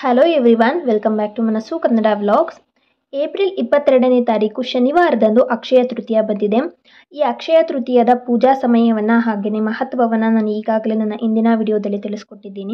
Hello everyone, welcome back to Manassu Kannada vlogs. April 22ನೇ ತಾರೀಕು ಶನಿವಾರದಂದು ಅಕ್ಷಯ ತೃತೀಯ ಬಂದಿದೆ. ಈ ಅಕ್ಷಯ ತೃತೀಯದ ಪೂಜಾ ಸಮಯವನ್ನು ಹಾಗೆಯೇ ಮಹತ್ವವನ್ನು ನಾನು ಈಗಾಗಲೇ ನನ್ನ ಇಂದಿನ ವಿಡಿಯೋದಲ್ಲಿ ತಿಳಿಸ್ಕೊಟ್ಟಿದ್ದೀನಿ.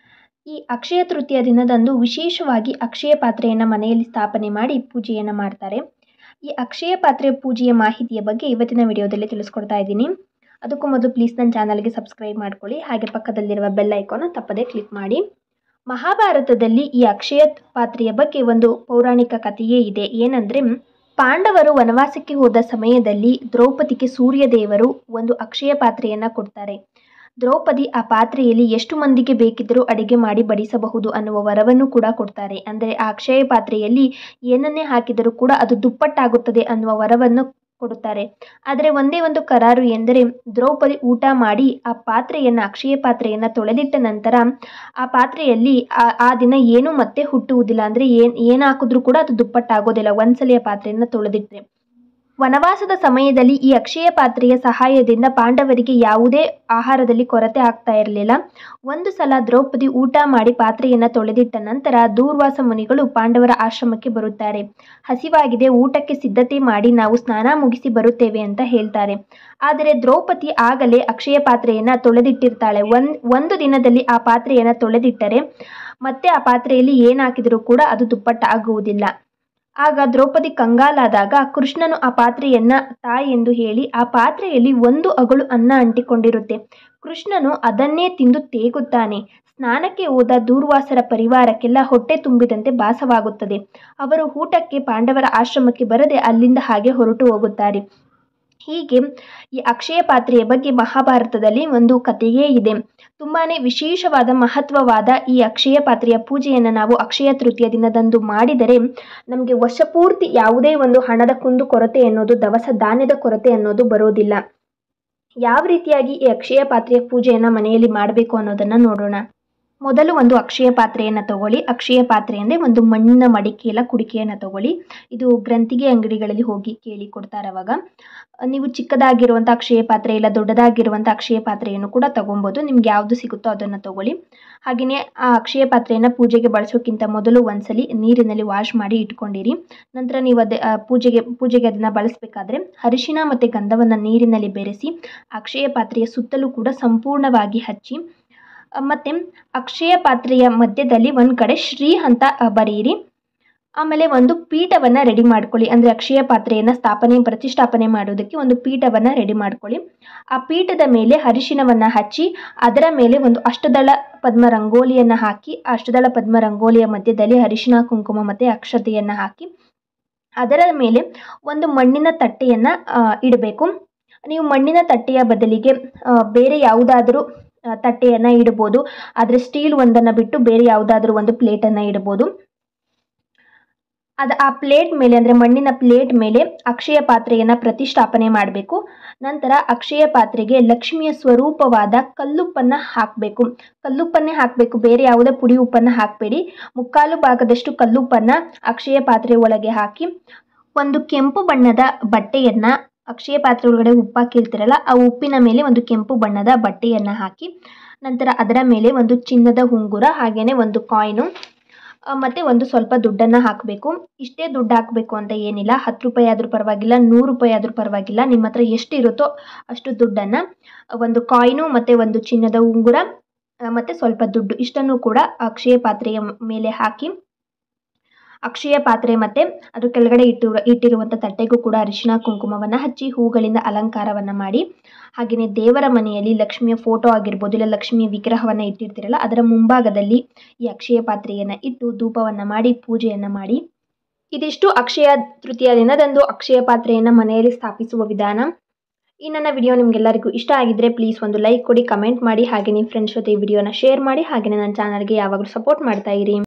ಈ ಅಕ್ಷಯ ತೃತೀಯ ದಿನದಂದು ವಿಶೇಷವಾಗಿ ಅಕ್ಷಯ ಪಾತ್ರೆಯನ್ನು ಮನೆಯಲ್ಲಿ ಸ್ಥಾಪನೆ ಮಾಡಿ ಪೂಜೆಯನ್ನು ಮಾಡ್ತಾರೆ. ಈ ಅಕ್ಷಯ ಪಾತ್ರೆ ಪೂಜೆಯ ಮಾಹಿತಿಯ ಬಗ್ಗೆ ಇವತ್ತಿನ ವಿಡಿಯೋದಲ್ಲಿ ತಿಳಿಸ್ಕೊಡ್ತಾ ಇದ್ದೀನಿ. ಅದಕ್ಕೂ ಮೊದಲು ಪ್ಲೀಸ್ ನನ್ನ ಚಾನಲ್ಗೆ ಸಬ್ಸ್ಕ್ರೈಬ್ ಮಾಡ್ಕೊಳ್ಳಿ, ಹಾಗೆ ಪಕ್ಕದಲ್ಲಿರುವ ಬೆಲ್ ಐಕಾನ್ ತಪ್ಪದೇ ಕ್ಲಿಕ್ ಮಾಡಿ. ಮಹಾಭಾರತದಲ್ಲಿ ಈ ಅಕ್ಷಯ ಪಾತ್ರೆಯ ಬಗ್ಗೆ ಒಂದು ಪೌರಾಣಿಕ ಕಥೆಯೇ ಇದೆ. ಏನಂದರೆ, ಪಾಂಡವರು ವನವಾಸಕ್ಕೆ ಹೋದ ಸಮಯದಲ್ಲಿ ದ್ರೌಪದಿಗೆ ಸೂರ್ಯದೇವರು ಒಂದು ಅಕ್ಷಯ ಪಾತ್ರೆಯನ್ನು ಕೊಡ್ತಾರೆ. ದ್ರೌಪದಿ ಆ ಪಾತ್ರೆಯಲ್ಲಿ ಎಷ್ಟು ಮಂದಿಗೆ ಬೇಕಿದ್ದರೂ ಅಡಿಗೆ ಮಾಡಿ ಬಡಿಸಬಹುದು ಅನ್ನುವ ವರವನ್ನು ಕೂಡ ಕೊಡ್ತಾರೆ. ಅಂದರೆ ಆ ಅಕ್ಷಯ ಪಾತ್ರೆಯಲ್ಲಿ ಏನನ್ನೇ ಹಾಕಿದರೂ ಕೂಡ ಅದು ದುಪ್ಪಟ್ಟಾಗುತ್ತದೆ ಅನ್ನುವ ವರವನ್ನು ಕೊಡುತ್ತಾರೆ. ಆದರೆ ಒಂದೇ ಒಂದು ಕರಾರು ಎಂದರೆ, ದ್ರೌಪದಿ ಊಟ ಮಾಡಿ ಆ ಪಾತ್ರೆಯನ್ನು ಅಕ್ಷಯ ಪಾತ್ರೆಯನ್ನು ತೊಳೆದಿಟ್ಟ ನಂತರ ಆ ಪಾತ್ರೆಯಲ್ಲಿ ಆ ದಿನ ಏನೂ ಮತ್ತೆ ಹುಟ್ಟುವುದಿಲ್ಲ. ಅಂದರೆ ಏನು ಹಾಕಿದ್ರೂ ಕೂಡ ಅದು ದುಪ್ಪಟ್ಟಾಗೋದಿಲ್ಲ ಒಂದ್ಸಲ ಆ ಪಾತ್ರೆಯನ್ನು ತೊಳೆದಿಟ್ಟರೆ. ವನವಾಸದ ಸಮಯದಲ್ಲಿ ಈ ಅಕ್ಷಯ ಪಾತ್ರೆಯ ಸಹಾಯದಿಂದ ಪಾಂಡವರಿಗೆ ಯಾವುದೇ ಆಹಾರದಲ್ಲಿ ಕೊರತೆ ಆಗ್ತಾ ಇರಲಿಲ್ಲ. ಒಂದು ಸಲ ದ್ರೌಪದಿ ಊಟ ಮಾಡಿ ಪಾತ್ರೆಯನ್ನು ತೊಳೆದಿಟ್ಟ ನಂತರ ದೂರ್ವಾಸ ಮುನಿಗಳು ಪಾಂಡವರ ಆಶ್ರಮಕ್ಕೆ ಬರುತ್ತಾರೆ. ಹಸಿವಾಗಿದೆ, ಊಟಕ್ಕೆ ಸಿದ್ಧತೆ ಮಾಡಿ, ನಾವು ಸ್ನಾನ ಮುಗಿಸಿ ಬರುತ್ತೇವೆ ಅಂತ ಹೇಳ್ತಾರೆ. ಆದರೆ ದ್ರೌಪದಿ ಆಗಲೇ ಅಕ್ಷಯ ಪಾತ್ರೆಯನ್ನು ತೊಳೆದಿಟ್ಟಿರ್ತಾಳೆ. ಒಂದು ದಿನದಲ್ಲಿ ಆ ಪಾತ್ರೆಯನ್ನು ತೊಳೆದಿಟ್ಟರೆ ಮತ್ತೆ ಆ ಪಾತ್ರೆಯಲ್ಲಿ ಏನು ಹಾಕಿದರೂ ಕೂಡ ಅದು ದುಪ್ಪಟ್ಟಾಗುವುದಿಲ್ಲ. ಆಗ ದ್ರೌಪದಿ ಕಂಗಾಲಾದಾಗ ಕೃಷ್ಣನು ಆ ಪಾತ್ರೆಯನ್ನು ಎಂದು ಹೇಳಿ ಆ ಪಾತ್ರೆಯಲ್ಲಿ ಒಂದು ಅಗಳು ಅನ್ನ ಅಂಟಿಕೊಂಡಿರುತ್ತೆ. ಕೃಷ್ಣನು ಅದನ್ನೇ ತಿಂದು ತೇಗುತ್ತಾನೆ. ಸ್ನಾನಕ್ಕೆ ಹೋದ ದೂರ್ವಾಸರ ಪರಿವಾರಕ್ಕೆಲ್ಲ ಹೊಟ್ಟೆ ತುಂಬಿದಂತೆ ಭಾಸವಾಗುತ್ತದೆ. ಅವರು ಊಟಕ್ಕೆ ಪಾಂಡವರ ಆಶ್ರಮಕ್ಕೆ ಬರದೆ ಅಲ್ಲಿಂದ ಹಾಗೆ ಹೊರಟು ಹೋಗುತ್ತಾರೆ. ಹೀಗೆ ಈ ಅಕ್ಷಯ ಪಾತ್ರೆಯ ಬಗ್ಗೆ ಮಹಾಭಾರತದಲ್ಲಿ ಒಂದು ಕಥೆಯೇ ಇದೆ. ತುಂಬಾ ವಿಶೇಷವಾದ ಮಹತ್ವವಾದ ಈ ಅಕ್ಷಯ ಪಾತ್ರೆಯ ಪೂಜೆಯನ್ನು ನಾವು ಅಕ್ಷಯ ತೃತೀಯ ದಿನದಂದು ಮಾಡಿದರೆ ನಮಗೆ ವರ್ಷಪೂರ್ತಿ ಯಾವುದೇ ಒಂದು ಹಣದ ಕುಂದು ಕೊರತೆ ಅನ್ನೋದು, ದವಸ ಧಾನ್ಯದ ಕೊರತೆ ಅನ್ನೋದು ಬರೋದಿಲ್ಲ. ಯಾವ ರೀತಿಯಾಗಿ ಈ ಅಕ್ಷಯ ಪಾತ್ರೆಯ ಪೂಜೆಯನ್ನು ಮನೆಯಲ್ಲಿ ಮಾಡಬೇಕು ಅನ್ನೋದನ್ನು ನೋಡೋಣ. ಮೊದಲು ಒಂದು ಅಕ್ಷಯ ಪಾತ್ರೆಯನ್ನು ತಗೊಳ್ಳಿ. ಅಕ್ಷಯ ಪಾತ್ರೆ ಅಂದರೆ ಒಂದು ಮಣ್ಣಿನ ಮಡಿಕೆಯ ಕುಡಿಕೆಯನ್ನು ತಗೊಳ್ಳಿ. ಇದು ಗ್ರಂಥಿಗೆ ಅಂಗಡಿಗಳಲ್ಲಿ ಹೋಗಿ ಕೇಳಿ ಕೊಡ್ತಾರೆ. ಅವಾಗ ನೀವು ಚಿಕ್ಕದಾಗಿರುವಂಥ ಅಕ್ಷಯ ಪಾತ್ರೆ ಇಲ್ಲ ದೊಡ್ಡದಾಗಿರುವಂಥ ಅಕ್ಷಯ ಪಾತ್ರೆಯನ್ನು ಕೂಡ ತಗೊಬೋದು. ನಿಮ್ಗೆ ಯಾವುದು ಸಿಗುತ್ತೋ ಅದನ್ನು ತಗೊಳ್ಳಿ. ಹಾಗೆಯೇ ಆ ಅಕ್ಷಯ ಪಾತ್ರೆಯನ್ನು ಪೂಜೆಗೆ ಬಳಸೋಕ್ಕಿಂತ ಮೊದಲು ಒಂದ್ಸಲಿ ನೀರಿನಲ್ಲಿ ವಾಶ್ ಮಾಡಿ ಇಟ್ಕೊಂಡಿರಿ. ನಂತರ ನೀವು ಪೂಜೆಗೆ ಅದನ್ನು ಬಳಸಬೇಕಾದ್ರೆ ಅರಿಶಿನ ಮತ್ತು ಗಂಧವನ್ನು ನೀರಿನಲ್ಲಿ ಬೆರೆಸಿ ಅಕ್ಷಯ ಪಾತ್ರೆಯ ಸುತ್ತಲೂ ಕೂಡ ಸಂಪೂರ್ಣವಾಗಿ ಹಚ್ಚಿ, ಮತ್ತು ಅಕ್ಷಯ ಪಾತ್ರೆಯ ಮಧ್ಯದಲ್ಲಿ ಒಂದು ಕಡೆ ಶ್ರೀ ಅಂತ ಬರೆಯಿರಿ. ಆಮೇಲೆ ಒಂದು ಪೀಠವನ್ನು ರೆಡಿ ಮಾಡ್ಕೊಳ್ಳಿ. ಅಂದರೆ ಅಕ್ಷಯ ಪಾತ್ರೆಯನ್ನು ಪ್ರತಿಷ್ಠಾಪನೆ ಮಾಡೋದಕ್ಕೆ ಒಂದು ಪೀಠವನ್ನು ರೆಡಿ ಮಾಡ್ಕೊಳ್ಳಿ. ಆ ಪೀಠದ ಮೇಲೆ ಅರಿಶಿನವನ್ನು ಹಚ್ಚಿ ಅದರ ಮೇಲೆ ಒಂದು ಅಷ್ಟದಳ ಪದ್ಮ ರಂಗೋಲಿಯನ್ನು ಹಾಕಿ, ಆ ಅಷ್ಟದಳ ಪದ್ಮ ರಂಗೋಲಿಯ ಮಧ್ಯದಲ್ಲಿ ಅರಿಶಿನ, ಕುಂಕುಮ ಮತ್ತು ಅಕ್ಷತೆಯನ್ನು ಹಾಕಿ ಅದರ ಮೇಲೆ ಒಂದು ಮಣ್ಣಿನ ತಟ್ಟೆಯನ್ನು ಇಡಬೇಕು. ನೀವು ಮಣ್ಣಿನ ತಟ್ಟೆಯ ಬದಲಿಗೆ ಬೇರೆ ಯಾವುದಾದರೂ ತಟ್ಟೆಯನ್ನು ಇಡ್ಬೋದು. ಆದರೆ ಸ್ಟೀಲ್ ಒಂದನ್ನು ಬಿಟ್ಟು ಬೇರೆ ಯಾವುದಾದ್ರೂ ಒಂದು ಪ್ಲೇಟನ್ನು ಇಡ್ಬೋದು. ಆ ಪ್ಲೇಟ್ ಮೇಲೆ, ಅಂದರೆ ಮಣ್ಣಿನ ಪ್ಲೇಟ್ ಮೇಲೆ ಅಕ್ಷಯ ಪಾತ್ರೆಯನ್ನು ಪ್ರತಿಷ್ಠಾಪನೆ ಮಾಡಬೇಕು. ನಂತರ ಅಕ್ಷಯ ಪಾತ್ರೆಗೆ ಲಕ್ಷ್ಮಿಯ ಸ್ವರೂಪವಾದ ಕಲ್ಲುಪ್ಪನ್ನು ಹಾಕಬೇಕು. ಕಲ್ಲುಪ್ಪನ್ನೇ ಹಾಕಬೇಕು, ಬೇರೆ ಯಾವುದೇ ಪುಡಿ ಉಪ್ಪನ್ನು ಹಾಕಬೇಡಿ. 3/4 ಭಾಗದಷ್ಟು ಕಲ್ಲುಪ್ಪನ್ನು ಅಕ್ಷಯ ಪಾತ್ರೆ ಒಳಗೆ ಹಾಕಿ, ಒಂದು ಕೆಂಪು ಬಣ್ಣದ ಬಟ್ಟೆಯನ್ನು, ಅಕ್ಷಯ ಪಾತ್ರೆ ಒಳಗಡೆ ಉಪ್ಪು ಹಾಕಿರ್ತೀರಲ್ಲ ಆ ಉಪ್ಪಿನ ಮೇಲೆ ಒಂದು ಕೆಂಪು ಬಣ್ಣದ ಬಟ್ಟೆಯನ್ನು ಹಾಕಿ, ನಂತರ ಅದರ ಮೇಲೆ ಒಂದು ಚಿನ್ನದ ಉಂಗುರ, ಹಾಗೆಯೇ ಒಂದು ಕಾಯಿನು ಮತ್ತು ಒಂದು ಸ್ವಲ್ಪ ದುಡ್ಡನ್ನು ಹಾಕಬೇಕು. ಇಷ್ಟೇ ದುಡ್ಡು ಹಾಕಬೇಕು ಅಂತ ಏನಿಲ್ಲ. 10 ರೂಪಾಯಿ ಆದರೂ ಪರವಾಗಿಲ್ಲ, 100 ರೂಪಾಯಿ ಆದರೂ ಪರವಾಗಿಲ್ಲ. ನಿಮ್ಮ ಹತ್ರ ಎಷ್ಟು ಇರುತ್ತೋ ಅಷ್ಟು ದುಡ್ಡನ್ನು, ಒಂದು ಕಾಯಿನು ಮತ್ತು ಒಂದು ಚಿನ್ನದ ಉಂಗುರ ಮತ್ತು ಸ್ವಲ್ಪ ದುಡ್ಡು, ಇಷ್ಟನ್ನು ಕೂಡ ಅಕ್ಷಯ ಪಾತ್ರೆಯ ಮೇಲೆ ಹಾಕಿ, ಅಕ್ಷಯ ಪಾತ್ರೆ ಮತ್ತು ಅದ್ರ ಕೆಳಗಡೆ ಇಟ್ಟಿರುವಂಥ ತಟ್ಟೆಗೂ ಕೂಡ ಅರಿಶಿನ ಕುಂಕುಮವನ್ನು ಹಚ್ಚಿ ಹೂಗಳಿಂದ ಅಲಂಕಾರವನ್ನು ಮಾಡಿ, ಹಾಗೆಯೇ ದೇವರ ಮನೆಯಲ್ಲಿ ಲಕ್ಷ್ಮಿಯ ಫೋಟೋ ಆಗಿರ್ಬೋದು, ಇಲ್ಲ ಲಕ್ಷ್ಮಿಯ ವಿಗ್ರಹವನ್ನು ಇಟ್ಟಿರ್ತೀರಲ್ಲ ಅದರ ಮುಂಭಾಗದಲ್ಲಿ ಈ ಅಕ್ಷಯ ಪಾತ್ರೆಯನ್ನು ಇಟ್ಟು ಧೂಪವನ್ನು ಮಾಡಿ ಪೂಜೆಯನ್ನು ಮಾಡಿ. ಇದಿಷ್ಟು ಅಕ್ಷಯ ತೃತೀಯ ದಿನದಂದು ಅಕ್ಷಯ ಪಾತ್ರೆಯನ್ನು ಮನೆಯಲ್ಲಿ ಸ್ಥಾಪಿಸುವ ವಿಧಾನ. ಈ ನನ್ನ ವಿಡಿಯೋ ನಿಮಗೆಲ್ಲರಿಗೂ ಇಷ್ಟ ಆಗಿದ್ದರೆ ಪ್ಲೀಸ್ ಒಂದು ಲೈಕ್ ಕೊಡಿ, ಕಮೆಂಟ್ ಮಾಡಿ, ಹಾಗೆ ನಿಮ್ಮ ಫ್ರೆಂಡ್ಸ್ ಜೊತೆ ಈ ವಿಡಿಯೋನ ಶೇರ್ ಮಾಡಿ, ಹಾಗೆಯೇ ನನ್ನ ಚಾನಲ್ಗೆ ಯಾವಾಗಲೂ ಸಪೋರ್ಟ್ ಮಾಡ್ತಾ ಇರಿ.